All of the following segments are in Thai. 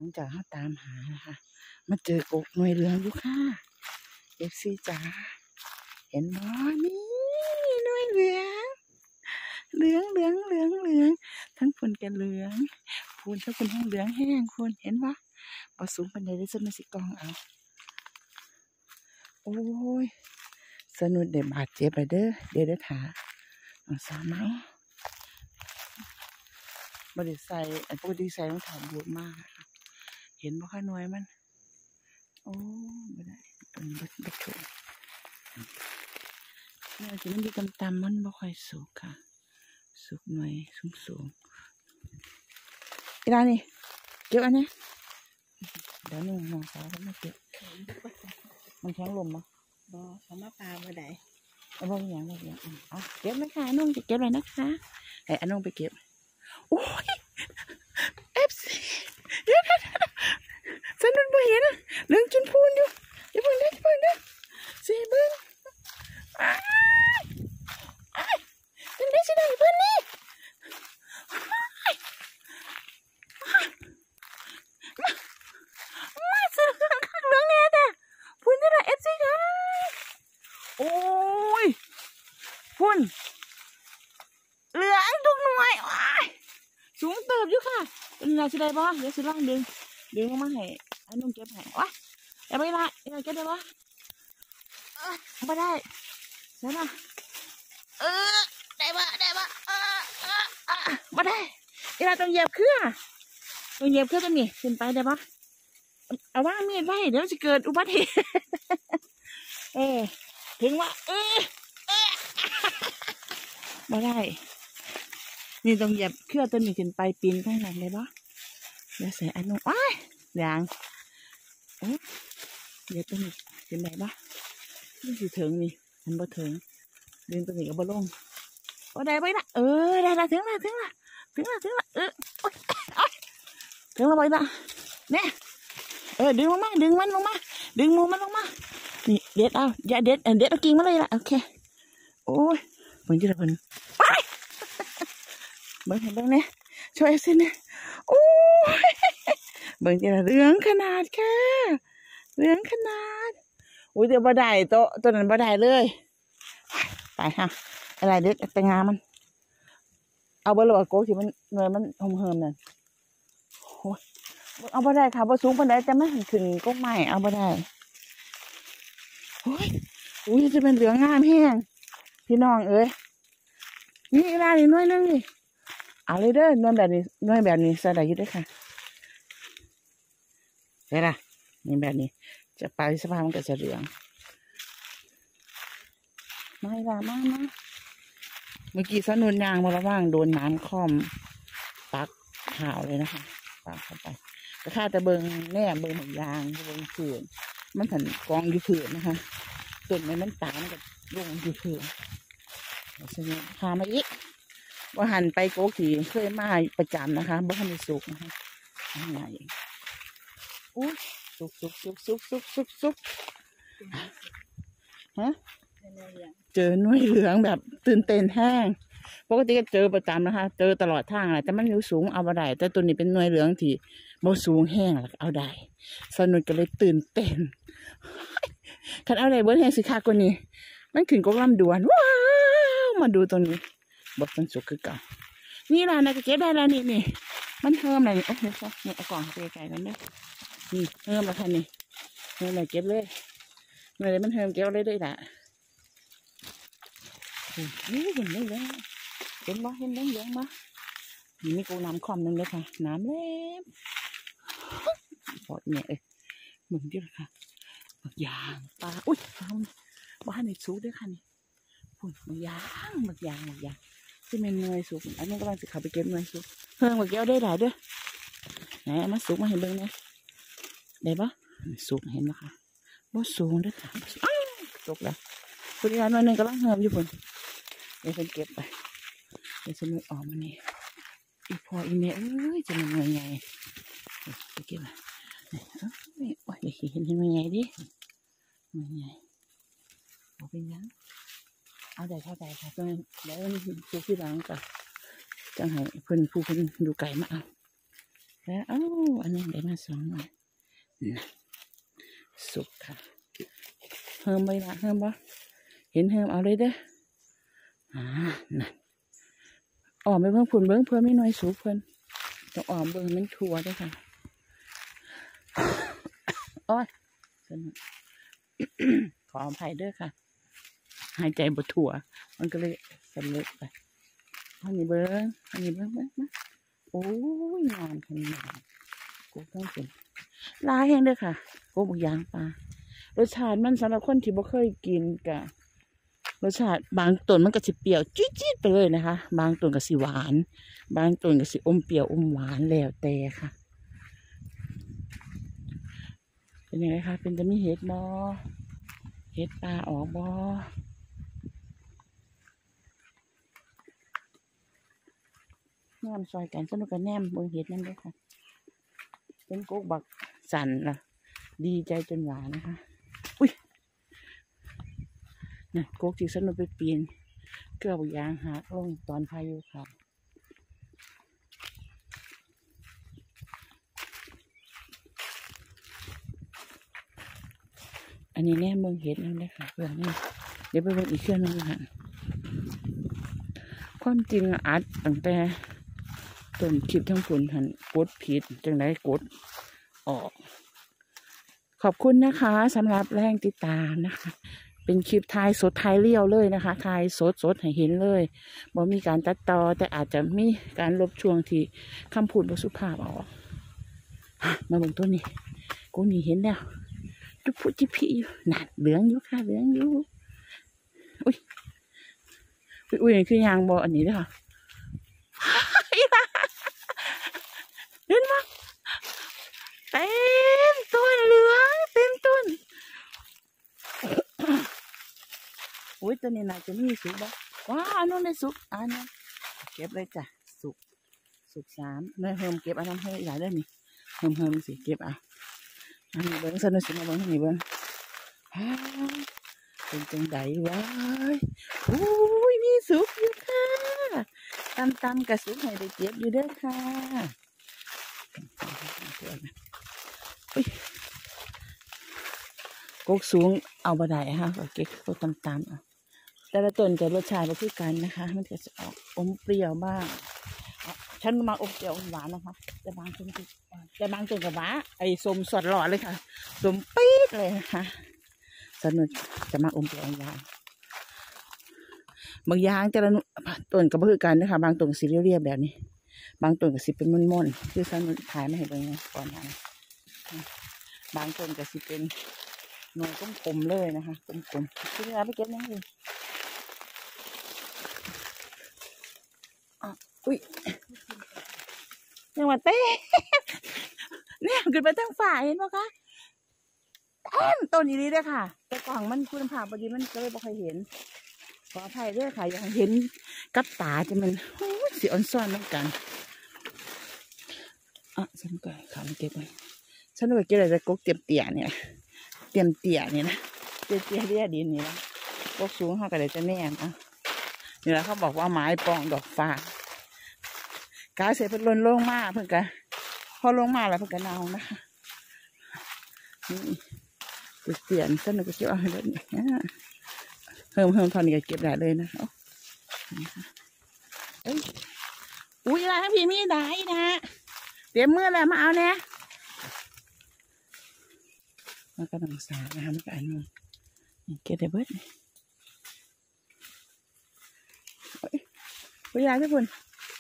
งจากเขาตามหานะคะมาเจอกกหน่วยเหลืองอยู่ค่ะเอฟซีจ๋าเห็นบ่นี่หน่วยเหลืองเหลืองเหลืองเหลืองเหลืองทั้งฝนกันเหลืองพูนทั้งฝนทั้งเหลืองแห้งคุณเห็นปะพอสูงปันใดได้สนุกสิกองเอาโอ้ยสนุกเด็ดบาดเจ็บไปเด้อเดี๋ยวได้ถาเอาสาเนาะบริใส่ปกติใส่รองเท้าบูทมากเห็นบ่ค่าหน่วยมันโอ้ไม่ได้ตรงนี้บัดถูกเนี่ยที่มันดีตำมันบ่ค่อยสุกค่ะสุกหน่วยสูงอีร้านนี่เก็บอันนี้เดี๋ยวนึ่งมองเขาไม่เก็บมันแข็งลมมั้งบ่เขามาปลาเมื่อใดเอาบ่อย่างบ่อย่างเอาเก็บเลยค่ะนุ่งจะเก็บอะไรนะคะไอ้อันนุ่งไปเก็บโอ้ยเอฟซีเดี๋ยวฉันนึกไม่เห็นเรื่องจุนพูนอยู่อย่าเพิ่งเด้อสิเบิ้งเป็นได้สิได้เพิ่นนี่มาซื้อข้างเรื่องนี้แต่พูนจะได้เอฟซีค่ะโอ้ยพูนเหลือทุกหน่วยสูงเติบอยู่ค่ะเป็นไงสิได้บ่เดี๋ยวสิลองดึงมาให้อันนุ่งเก็บให้วะอย่าไปละอย่าเก็บได้บ่ไม่ได้เดี๋ยวนะได้บ่ไม่ได้เวลาต้องเหยียบเครื่องตัวนี้ขึ้นไปได้ปะเอาว่ามีดไว้เดี๋ยวจะเกิดอุบัติเหตุถึงว่าไม่ได้นี่ต้องเหยียบเครื่องตัวนี้ขึ้นไปปีนข้างหลังได้ปะเดี๋ยวใส่อันนู้นว้ายอย่างเดี๋ยวตัวนี้ขึ้นได้ปะนี่สิถึงนี่มันบ่ถึงดึงตัวนี้ก็บ่ลงได้ไปละได้ถึงละถึงละถึงละถึงละไปละเนี่ยดึงมันลงมาดึงมือมันลงมานี่เด็ดเอาอย่าเด็ดเอากิ่งมาเลยละโอเคโอ้ยเบิ่งที่ละเพิ่นไปเบิ่งเนี่ยช่วยสิเนี่ยโอ้ยเบิ่งที่ละเหลืองขนาดค่ะเหลืองขนาดอุ้ยเดี๋ยวบ่ได้ตัวนั้นบ่ได้เลยไปค่ะอะไรเด็ดไปงามันเอาเบอร์โลโก้ที่มันเงยมันเหิมนั่นเอาบ่ได้ค่ะบ่สูงปานใดแต่ไม่ขึ้นก็ไม่เอาบ่ได้โอ้ยอุ้ยจะเป็นเหลืองงามแห้งพี่น้องเอ้ยนี่ร้านนี้น้อยนึงนี่เอาเลยเด้อน้อยแบบนี้ใส่ได้อยู่ด้วยค่ะใช่ละนี่แบบนี้จะไปสภาพมันก็จะเหลืองไม่ละมาเมื่อกี้สนุนยางมาระว่างโดนน้ำค่อมปักข่าวเลยนะคะปักเข้าไปแต่ข้าจะเบิ่งแน่เบิ่งหมึกยางเบิ่งผืนมันถันกองอยู่ผืนนะคะส่วนมันตามกับลงอยู่ผืนฉะนั้นพามาอีกว่าหันไปโกขี่เคยมาประจำนะคะบ่ทันได้สุกนะคะอะไรอู้สุกฮะเจอหน่วยเหลืองแบบตื่นเต้นแห้งปกติก็เจอประจำนะคะเจอตลอดทางแหละแต่มันอยู่สูงเอาบ่ได้แต่ตัวนี้เป็นหน่วยเหลืองที่บ่สูงแห้งเอาได้สนุกก็เลยตื่นเต้นคันเอาได้เบิร์ดแห้งสิค่ะกว่านี้มันขึ้นกกลำดวนว้าวมาดูตรงนี้บดมันสุกคือเก่านี่ล่ะนะก็เก็บได้แล้วนี่มันเฮิมอะไรนี่โอ้โหเนี่ยเอากล่องไปไกลกันเด้อนี่เฮิมแล้วค่ะนี่เฮิมอะไรเก็บเลยเมื่อไรมันเฮิมเก็บเลยด้วยล่ะนี่เห็นได้แล้วเห็นเหลืองมานี่มีกูน้ำคอมนึงเลยค่ะน้ำเล็บปอดเนี่ยมึงที่ละค่ะบักยางปลาอุ้ยบ้านในซูด้วยค่ะนี่ฝุ่นบักยางที่เป็นเงยสุกอันนี้กำลังจะขับไปเก็บเงยสุกเพิ่งบักแก้วได้หลายด้วยไหนมาสุกมาเห็นเบิ้งเนี่ยได้ปะสุกเห็นปะคะบ่สูงด้วยค่ะสุกแล้วคุณยายหน่อยนึงกำลังเหิมอยู่ฝุ่นเดี๋ยวฉันเก็บไปเดี๋ยวฉันออกมานี่อีพออีเมย์จะมันเงยไงไปเก็บมานี่โอ้ยเห็นมันไงดิมันไงบอกเป็นยังเอาได้เท่าไหร่ค่ะตรงนี้เดี๋ยวดูที่หลังก่อนจังให้เพิ่นดูไก่มาเอาแล้วอันนี้ได้มา2 หน่วยสุกค่ะเฮิมไปละเฮิมบ่เห็นเฮิมเอาเลยเด้อนั่นออมไปเบิ่งผุนเบิ่งเพื่อไม่น้อยสุกเพิ่นต้องออมเบิ่งมันทั่วด้วยค่ะโอ้ยขออภัยด้วยค่ะหายใจบดถั่วมันก็เลยสำเร็จไปอันนี้เบิ้งนะโอ้ยงามขนาดกูต้องเป็นลายแห้งด้วยค่ะกูบุกยางปลารสชาติมันสำหรับคนที่บ่เคยกินกะรสชาติบางต้นมันก็สิเปรี้ยวจี๊ดๆไปเลยนะคะบางต้นก็สิหวานบางต้นก็สิอมเปรี้ยวอมหวานแล้วแต่ค่ะเป็นยังไงคะเป็นจะมีเห็ดบ่เห็ดปลาออกบ่แนมซอยกันสนุกกันแนมเบิ่งเห็ดนั่นด้วยค่ะเป็นกุ๊กบักสั่นล่ะดีใจจนหวานนะคะอุ้ยนี่กุ๊กที่สนุกไปปีนเกลือยางหักลงตอนพายุค่ะอันนี้แนมเบิ่งเห็ดนั่นเลยค่ะเพื่อนนี่เดี๋ยวไปเบิ่งอีกเครื่องนึงค่ะความจริงอัดตั้งแต่ต้นคลิปทั้งฝุ่นหันกดผิดจังได้กดออกขอบคุณนะคะสำหรับแรงติดตามนะคะเป็นคลิปถ่ายสดถ่ายเลี้ยวเลยนะคะถ่ายสดให้เห็นเลยบ่มีการตัดต่อแต่อาจจะมีการลบช่วงที่คำพูดบ่สุภาพออกมาบนต้นนี้กูนี่เห็นแล้วจุ๊บจิ๊บพี่อยู่นั่นเหลืองอยู่ค่ะเหลืองอยู่อุ้ยคือยางบ่อันนี้ด้วยค่ะเห็นไหมเต็มต้นเหลืองเต็มต้นอุ้ยตัวนี้น่าจะมีสุกบ้างว้าอันนู้นได้สุกอันนั้นเก็บเลยจ้ะสุก3เนื้อเฮิมเก็บอันนั้นให้ใหญ่ได้นี่เฮิมสิเก็บอันนี้เบิ้งสนุกสิมาเบิ้งนี่เบิ้งเป็นจังไดวะอุ้ยมีสุกอยู่ค่ะตำกระสุกให้ได้เก็บอยู่เด้อค่ะกกสูงเอาบะไดค่ะก็เก็บกกตำเอาแต่ละต้นจะรสชาติก็คือกันนะคะมันจะออกอมเปรี้ยวบ้างฉันมาอมเปรี้ยวอมหวานนะคะแต่บางต้นกับหวานไอ้ส้มสดหล่อเลยค่ะส้มปี๊ดเลยนะคะสนุกจะมาอมเปรี้ยวอมหวานบางอย่างแต่ละต้นก็คือกันนะคะบางต้นสีเรียบๆแบบนี้บางต้นก็สิเป็นม่นๆคือสนุกถ่ายมาให้เบิ่งก่อนนะบางต้นก็สิเป็นหน่วยกลมๆเลยนะคะกลมๆที่นี่ไปเก็บนั่นเองอุ้ยยังว่าเต้เนี่ยขึ้นไปตั้งฝ่ายเห็นไหมคะต้นนี้ด้วยค่ะแต่กล่องมันคุณภาพพอดีมันก็เลยไม่เคยเห็นขออภัยด้วยค่ะยังเห็นกับตาจะมันสีอ่อนซ้อนเหมือนกันฉันก็ขาเก็บไว้ฉันก็เก็บอะไรจะกกเตรียมเตี่ยเนี่ยนะเตี้ยเรียดินนี่นะพวกสูงเขาก็เลยจะแน่นะนี่แหละเขาบอกว่าไม้ปองดอกฟ้ากาเสร็จเพิ่นลงมาเพิ่นกะพอลงมาแล้วเพิ่นกะเนานะคะนี่เปลี่ยนเส้นก็เก็บเอาให้เลยเนี่ยเพิ่มทอนนี้ก็เก็บได้เลยนะอุ้ยอะไรทั้งพี่มีได้นะเตรียมมือแล้วมาเอาเนี่ยมันก็ต้องสานะคะมันก็อันนู้นเก็บได้เบิดอุ้ยอะไรทุกคน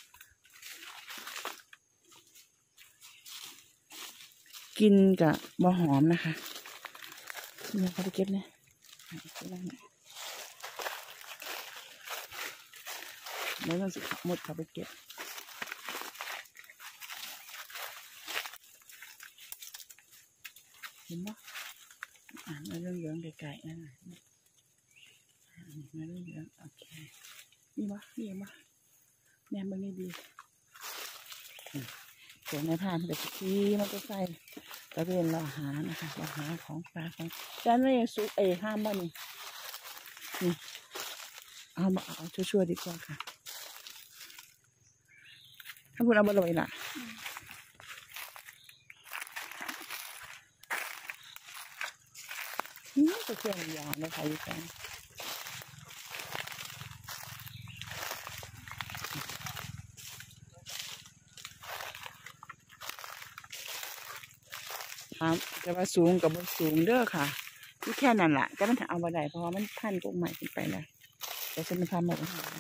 กินกับบะหอมนะคะเนี่ยเขาไปเก็บเนี่ยแล้วเราสิหมดเขาไปเก็บเห็นปะมาเรื่องเยอะไกลๆนั่นมาเรื่องเยอะโอเคนี่ปะแนมมันไม่ดีเสียงในผ่านแต่ที่มันก็ใส่ก็เป็นเราหานะคะเราหาของปลาของจานไม่สุกห้ามบ้านี่เอามาเอาช่วยดีกว่าค่ะถ้าคุณเอามาลอยล่ะนี่ตะเคียนยาวนะคะอยู่กันครับจะว่าสูงกับบนสูงเด้อค่ะที่แค่นั้นแหละก็มันเอามาได้เพราะว่ามันพันกงใหม่ขึ้นไปเลยแต่ฉันไม่ทำหมด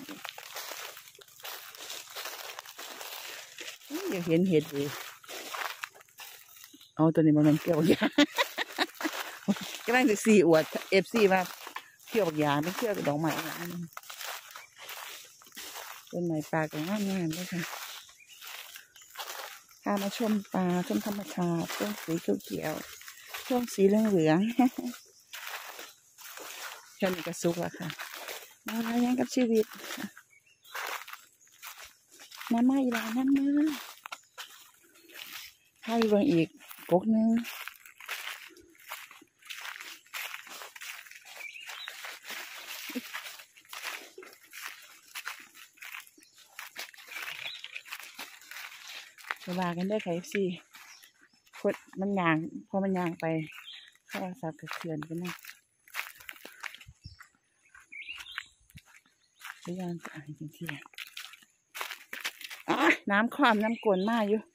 อยากเห็นเห็ดดีเอาตัวนี้มันเกี่ยวยาก็นั่งจะซีอวดFCว่าเกี่ยวยาไม่เกี่ยวกับดอกไม้ต้นไม้ปลาก็งามๆด้วยค่ะพามาชมปลาชมธรรมชาติช่วงสีเขียวๆช่วงสีเหลืองๆแค่นี้ก็สุกแล้วค่ะมาแล้วยังกับชีวิตน้ำมาอีกแล้วน้ำมาให้เบิ่งอีกกกนึงสบายกันได้ค่ะFCคนมันยางพอมันยางไปโทรศัพท์กระเทือนกันนะพยายามจะอ่านจริงๆน้ำคว่ำน้ำกวนมากอยู่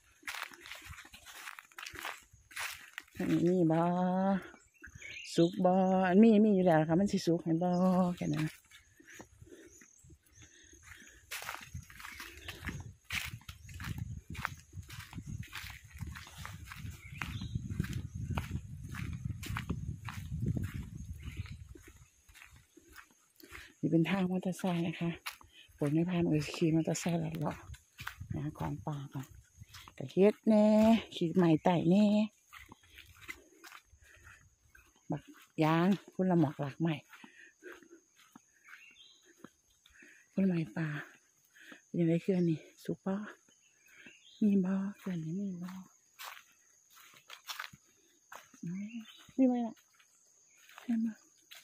นี่บ่สุกบ่มีอยู่แล้วค่ะมันสิสุกให้บ่แค่นั้นนี่เป็นทางมอเตอร์ไซค์นะคะผมไม่พาหนูขี่มอเตอร์ไซค์หรอกนะของป่าก่อนกระเฮ็ดแน่ขี่ใหม่ไต่แน่บักยางคุณละหมอกหลักใหม่คุณใหม่ป่ายังไงเคลื่อนนี่สุกป่ะมีบ่เคลื่อนนี่มีบ่มีไหมล่ะเห็นบ่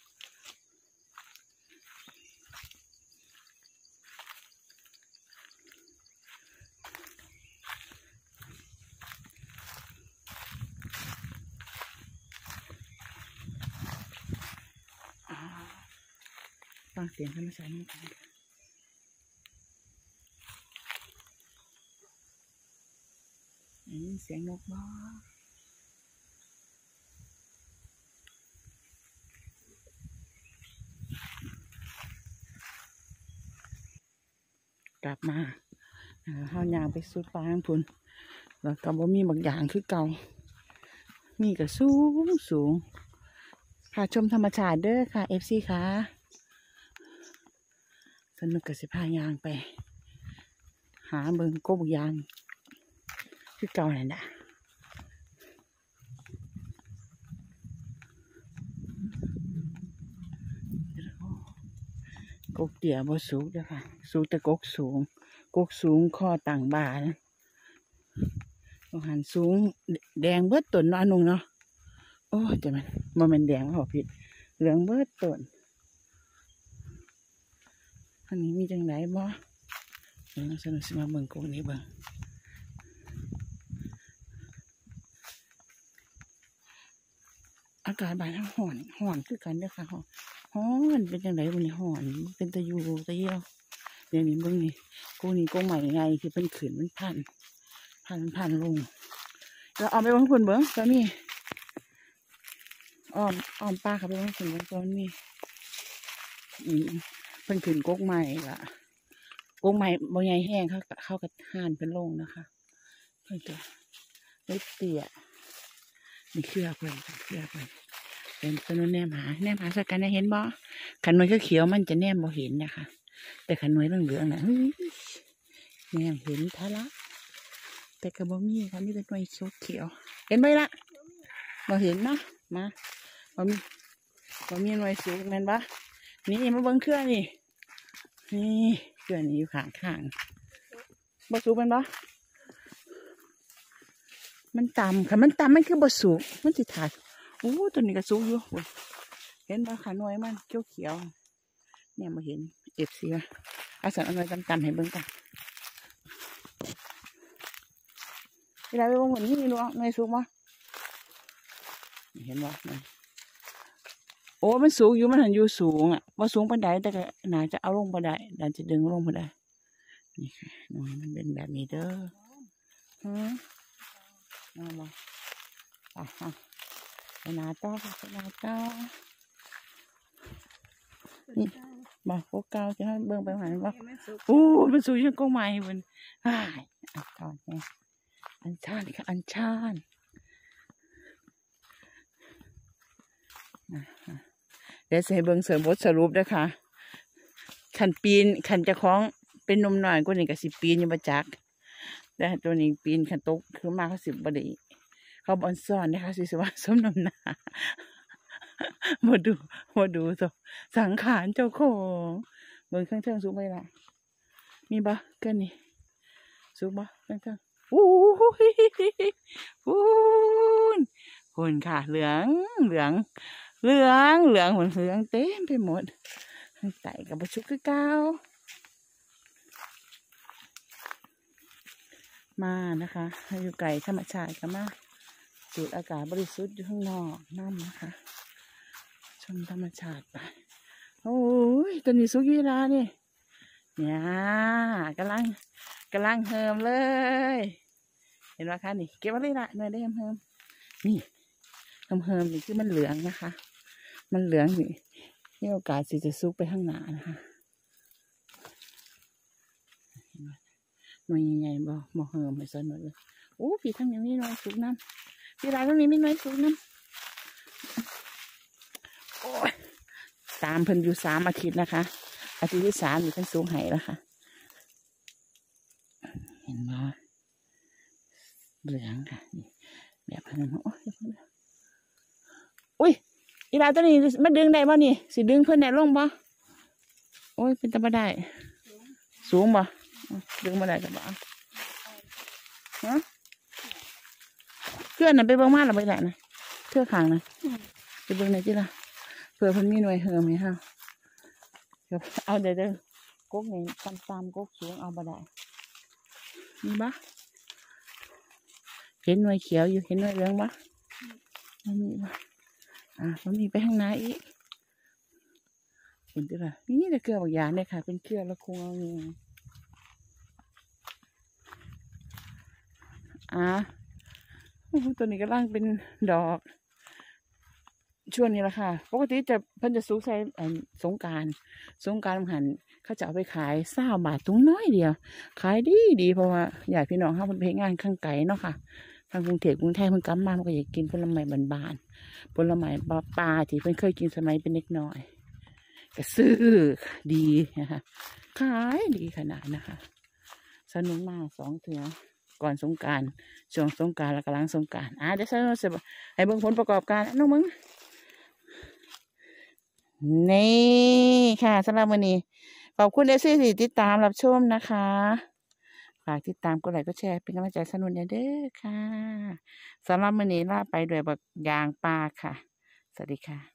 ฟังเสียงธรรมชาตินี่กันเสียงนกบ้ากลับมาห้าวยางไปสุดฟ้าพุ่นแล้วก็บ่มีบางอย่างคือเก่ามีก็สูงค่ะชมธรรมชาติเด้อค่ะ FC ค่ะสนุกกับสิพายางไปหาเบิ่งกบยางคือเก่านั่นแหละกกเตี่ยบ่สูงเด้อค่ะสูงแต่กกสูงข้อต่างบ่านะหันสูงแดงเบิดต้นน้อยนุ่งเนาะโอ้แต่มันแดงเขาผิดเหลืองเบิดต้นอันนี้มีจังไหนบ่สนุกสมาเบิ่งกกนี้เบิ่งอากาศบ้านห่อนคือกันเด้อค่ะฮ้อนเป็นจังไหนวันนี้ห่อนเป็นตะยูตะเยี่ยวเดี๋ยวนี้เบิ่งนี่กูนี่กงใหม่ไงคือเป็นขืนมันพันลงเราเอาไปวางคนเบิ้งตอนนี้อ้อมป้าเขาไปวางคนเบิ้งตอนนี้เป็นขืนกงใหม่ละกงใหม่บางใหญ่แห้งเข้ากับห่านเป็นลงนะคะเพื่อจะได้เตี่ยมีเครือเป็นต้นแนมหาสักกันได้เห็นบ่ขันน้อยก็เขียวมันจะแนมบ่เห็นนะคะแต่ขันน้อยเหลืองๆนะแนมเห็นทะละแต่กระบอกมีค่ะมีแต่หน่วยเขียวเห็นไหมล่ะบ่เห็นนะมาบ่มีหน่วยสูงนั่นปะนี่มาเบิ้งเครื่องนี่เครื่องนี้อยู่ข้างบ่สูงเป็นปะมันต่ำค่ะมันต่ำมันคือบ่สูงมันสิถ่ายโอ้ตัวนี้ก็สูงอยู่เห็นปะขาหน่วยมันเขียวเนี่ยมาเห็นFCว่ะเอาสันเอาหน่วยต่ำๆให้เบิ้งกันเวลาไปวงเหมือนนี่รู้ไหมสูงมั้ยเห็นบ่อ้มันสูงอยู่มันหันอยู่สูงอ่ะว่าสูงปานใดแต่ก็น่าจะเอาลงปานใดน่าจะดึงลงปานใดนี่ค่ะน้อยมันเป็นแบบนี้เด้อเอามาไปนาต่อไปนาต่อนี่บอกพวกเก่าจะให้เบิ่งไปหันว่าอู้มันสูงยังก้องไม้มันตอนนี้อันชาญค่ะอันชาญเดี๋ยวจะให้เบิ่งเสริมบทสรุปนะคะขันปีนขันจะคล้องเป็นนมหน่อยกว่านี้กับ10 ปียังมาจักแต่ตัวนี้ปีนขันตกคือมาเขา10 บดีเขาบอลซ่อนนะคะสิว่าสมน้ำหน้ามาดูสังขารเจ้าของเบิ่งข้างเทิงสูงไปละมีบ่เกินนี่สูงบ่ข้างเทิงหุ่นค่ะเหลืองหุ่นเหลืองเต็มไปหมดไต่กับประชุกคือเก้ามานะคะอยู่ไก่ธรรมชาติกันมาสูดอากาศบริสุทธิ์อยู่ข้างนอกน้ำนะคะชมธรรมชาติไปโอ้ยตัวนี้สุกีราเนี่ยกำลังเฮิมเลยเห็นไหมคะนี่เก็บไว้เลยละเนื้อได้เฮิมนี่เฮิมนี่คือมันเหลืองนะคะมันเหลืองนี่มีโอกาสสิจะซุกไปข้างหน้านะคะหน่วยใหญ่ๆบ่เฮิมไม่สนหมดเลยโอ้พี่ทั้งนี้มีหน่วยซุกน้ำพี่ร้านตรงนี้มีหน่วยซุกน้ำโอ้ยตามเพิ่นอยู่3 อาทิตย์นะคะอาทิตย์ที่ 3อยู่เพิ่นสูงไหแล้วค่ะเห็นไหมเหลืองค่ะนี่แบบนั้นอุ้ยอีลาตัวนี้มันดึงได้บ่นี่สิดึงเพิ่นได้ลงบ่โอ้ยเป็นตะบ่ได้สูงบ่ดึงบ่ได้ก็บ่ฮะเพื่อนน่ะไปเบิ่งมาแล้วไปแหละนะเทื่อข้างนะไปเบิ่งได้จิล่ะเผื่อเพิ่นมีหน่วยเฮิมให้เฮาเอาเด้อกกนี่ตามกกสูงเอาบ่ได้มีบ่เห็นหน่วยเขียวอยู่เห็นหน่วยเหลืองบ่มันมีบ่มันมีไปข้างหน้าอีกเห็นด้วยล่ะนี่แต่เกลือบางอย่างเนี่ยค่ะเป็นเกลือละคงเอาเองตัวนี้ก็ร่างเป็นดอกช่วงนี้แหละค่ะปกติเพิ่นจะสูงใส่สงกรานต์หันเขาจะเอาไปขาย20 บาทถุงน้อยเดียวขายดีเพราะว่าญาติพี่น้องเขาเพิ่นไปงานข้างไกลเนาะค่ะทางกรุงเทพมันกลับมามันก็อยากกินผลไม้บานๆผลไม้ปลาที่เพิ่นเคยกินสมัยเป็นเด็กน้อยก็ซื้อดีนะคะขายดีขนาดนะคะสนุกมาก2 เทื่อก่อนสงกรานต์ช่วงสงกรานต์แล้วก็หลังสงกรานต์เดี๋ยวฉันให้เบิ่งผลประกอบการน้องมึงนี่ค่ะสำหรับวันนี้ขอบคุณที่ติดตามรับชมนะคะฝากติดตามกดไลค์กดแชร์เป็นกำลังใจสนุนเด้อค่ะสำหรับวันนี้ลาไปด้วยบักยางปลาค่ะสวัสดีค่ะ